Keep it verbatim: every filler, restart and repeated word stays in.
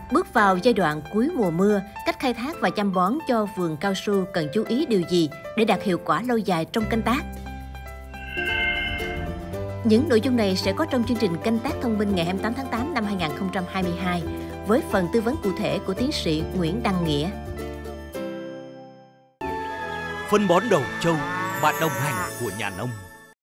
Bước vào giai đoạn cuối mùa mưa, cách khai thác và chăm bón cho vườn cao su cần chú ý điều gì để đạt hiệu quả lâu dài trong canh tác? Những nội dung này sẽ có trong chương trình Canh tác thông minh ngày hai mươi tám tháng tám năm hai nghìn không trăm hai mươi hai với phần tư vấn cụ thể của tiến sĩ Nguyễn Đăng Nghĩa. Phân bón đầu trâu, bạn đồng hành của nhà nông.